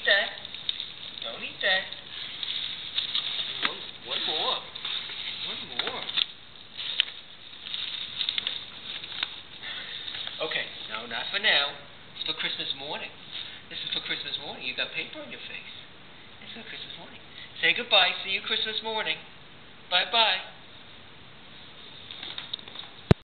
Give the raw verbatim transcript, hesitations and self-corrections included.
that. Don't eat that. One, one more. One more. Okay, no, not for now. It's for Christmas morning. This is for Christmas morning. You got paper on your face. It's for Christmas morning. Say goodbye. See you Christmas morning. Bye-bye.